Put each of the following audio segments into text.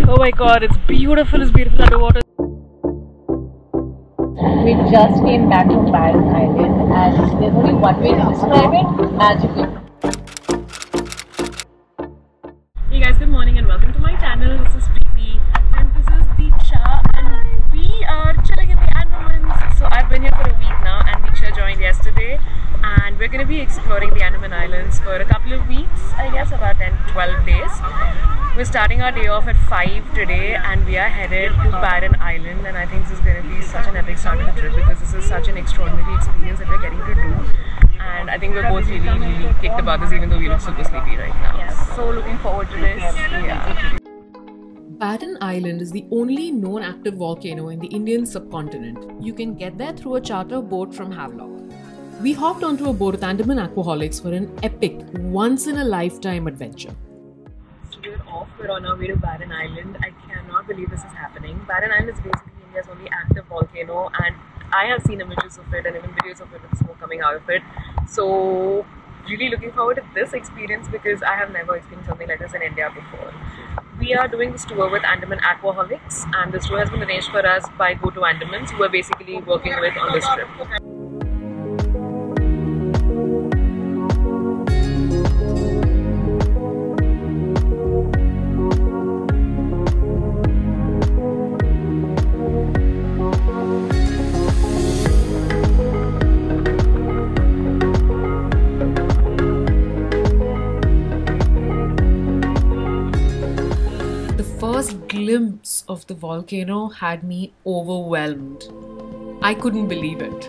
oh my god, it's beautiful underwater. We just came back from Byron Island and there's only one way to describe it: magical. Hey guys, good morning and welcome to my channel. This is Preeti and this is Deeksha and we are chilling in the Andamans. So I've been here for a week now and Deeksha joined yesterday and we're going to be exploring the Andaman Islands for a couple of weeks, I guess about 10-12 days. We're starting our day off at 5 today and we are headed to Byron Island, and I think this is going to be such an epic start to the trip because this is such an extraordinary experience that we're getting to do, and I think we're both really kicked about this even though we look super sleepy right now. Yes. So looking forward to this. Yeah. Byron Island is the only known active volcano in the Indian subcontinent. You can get there through a charter boat from Havelock. We hopped onto a boat with Andaman Aquaholics for an epic, once-in-a-lifetime adventure. We're on our way to Byron Island. I cannot believe this is happening. Byron Island is basically India's only active volcano and I have seen images of it and even videos of it with smoke coming out of it. So really looking forward to this experience because I have never experienced something like this in India before. We are doing this tour with Andaman Aquaholics and this tour has been arranged for us by Go to Andamans, who we're basically working with on this trip. First glimpse of the volcano had me overwhelmed. I couldn't believe it.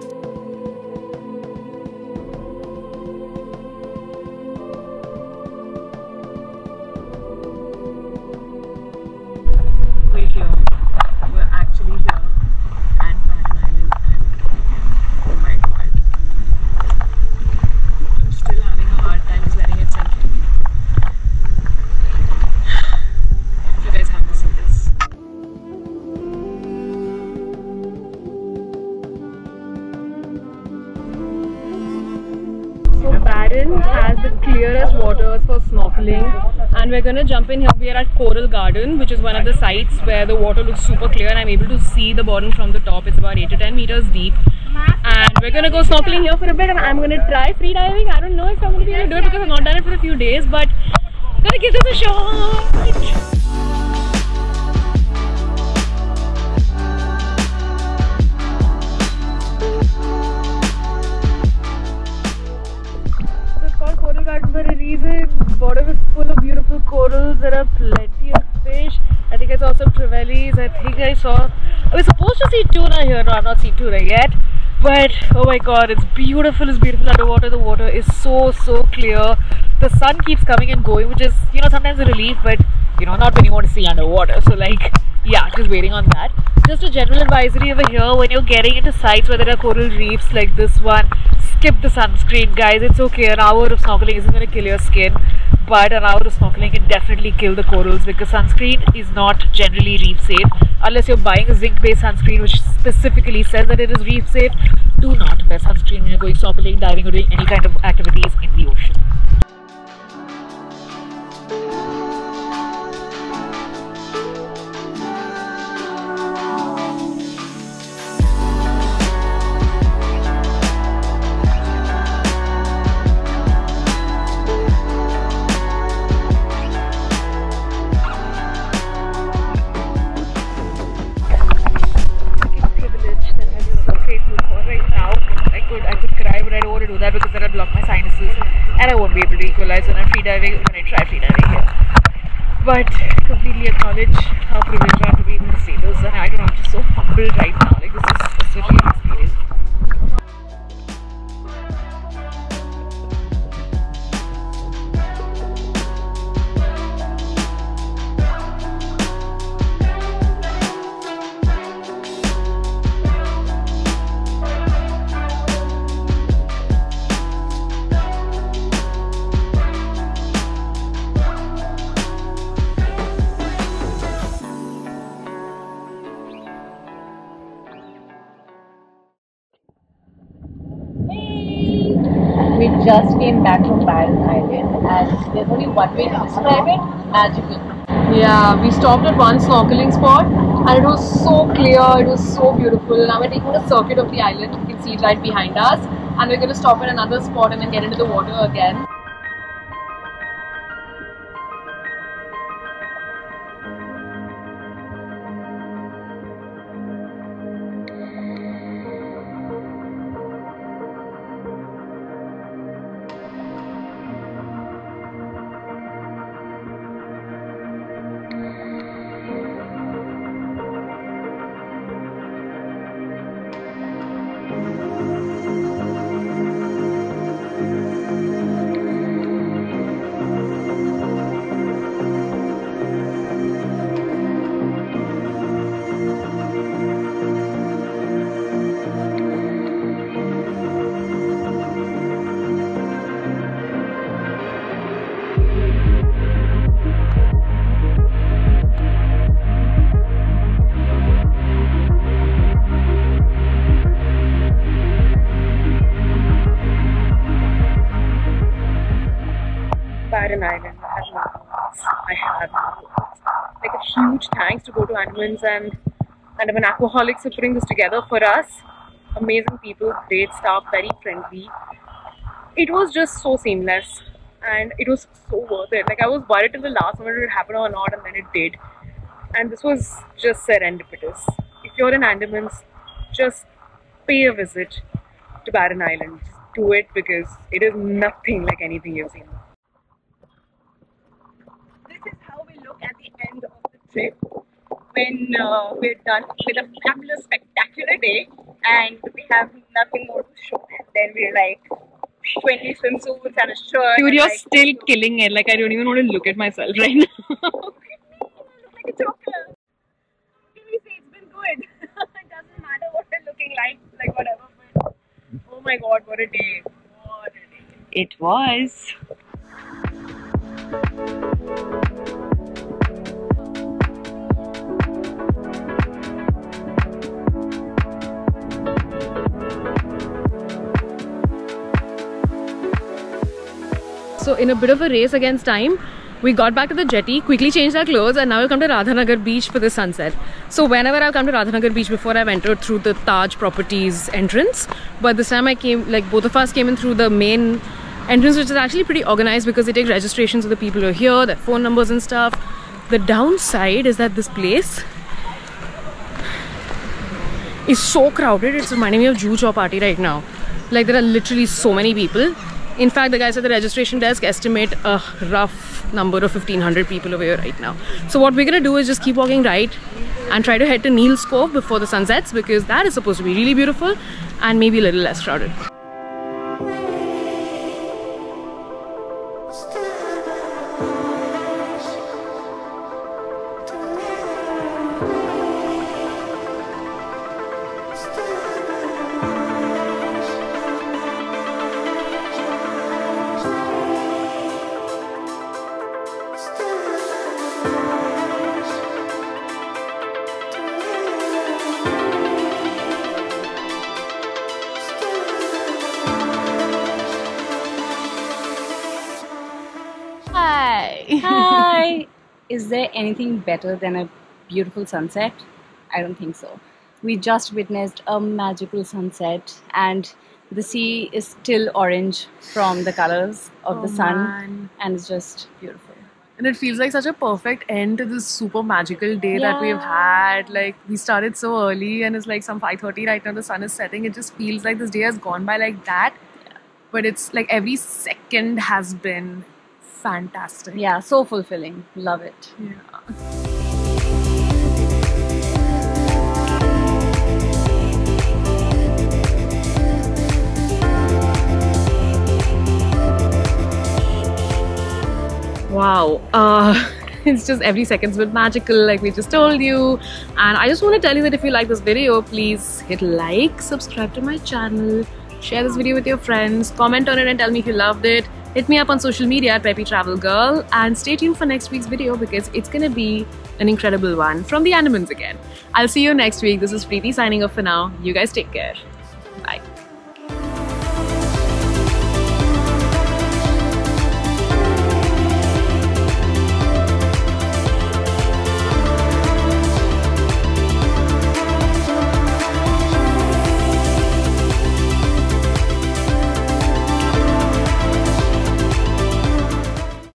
We're here. We're actually here at Byron Island and oh my god. I'm still having a hard time just letting it sink in. You guys have to see this. So Byron has the clearest waters for snorkeling and we're gonna jump in here. We are at Coral Garden, which is one of the sites where the water looks super clear and I'm able to see the bottom from the top. It's about 8 to 10 meters deep and we're gonna go snorkeling here for a bit and I'm gonna try free diving. I don't know if I'm gonna be able to do it because I've not done it for a few days, but I'm gonna give this a shot. For a reason. The bottom is full of beautiful corals. There are plenty of fish. I think I saw some trevallies. I was supposed to see tuna here. No, I've not seen tuna yet. But oh my god, it's beautiful underwater. The water is so clear. The sun keeps coming and going, which is, you know, sometimes a relief, but you know, not when you want to see underwater. So like, yeah, just waiting on that. Just a general advisory over here: when you're getting into sites where there are coral reefs like this one, skip the sunscreen, guys. It's okay, an hour of snorkeling isn't going to kill your skin, but an hour of snorkeling can definitely kill the corals because sunscreen is not generally reef safe. Unless you're buying a zinc based sunscreen which specifically says that it is reef safe, do not wear sunscreen when you're going snorkeling, diving or doing any kind of activities in the ocean. Because that would block my sinuses and I won't be able to equalize when I try free diving here. But completely acknowledge how privileged I am to be able to say this, and I don't know, I'm just so humbled right now. Like, this is such a great experience. We just came back from Byron Island and there's only one way to describe it: magical. Yeah, we stopped at one snorkeling spot and it was so clear, it was so beautiful. Now we're taking a circuit of the island, you can see it right behind us, and we're going to stop at another spot and then get into the water again. Byron Island, I have no words. Like a huge thanks to Go to Andamans and Andaman Aquaholics for putting this together for us. Amazing people, great staff, very friendly. It was just so seamless and it was so worth it. Like I was worried till the last moment it would happen or not, and then it did. And this was just serendipitous. If you're in Andamans, just pay a visit to Byron Island. Just do it because it is nothing like anything you've seen. This is how we look at the end of the trip when we're done with a fabulous, spectacular day and we have nothing more to show. And then we're like 20 swimsuits and a shirt. Dude, you're like, still killing it. Like I don't even want to look at myself right now. look like a joker. Can we say it's been good? It doesn't matter what we're looking like whatever. But oh my god, what a day! What a day! It was. So in a bit of a race against time, we got back to the jetty, quickly changed our clothes, and now we'll come to Radhanagar beach for the sunset. So whenever I've come to Radhanagar beach before, I've entered through the Taj Properties entrance, but this time I came, like both of us came in through the main entrance, which is actually pretty organized because they take registrations of the people who are here, their phone numbers and stuff. The downside is that this place is so crowded. It's reminding me of Juhu Chowpatty right now. Like there are literally so many people. In fact, the guys at the registration desk estimate a rough number of 1,500 people over here right now. So what we're gonna do is just keep walking right and try to head to Neil's Cove before the sun sets, because that is supposed to be really beautiful and maybe a little less crowded. Hi! Is there anything better than a beautiful sunset? I don't think so. We just witnessed a magical sunset and the sea is still orange from the colors of the sun, and it's just beautiful. And it feels like such a perfect end to this super magical day that we've had. Like we started so early and it's like some 5:30 right now, the sun is setting. It just feels like this day has gone by like that. But it's like every second has been fantastic. Yeah, so fulfilling. Love it. Yeah. Wow, it's just every second's been magical, like we just told you. And I just want to tell you that if you like this video, please hit like, subscribe to my channel, share this video with your friends, comment on it and tell me if you loved it. Hit me up on social media at Preppy Travel Girl, and stay tuned for next week's video because it's gonna be an incredible one from the Andamans again. I'll see you next week. This is Preeti signing off for now. You guys take care.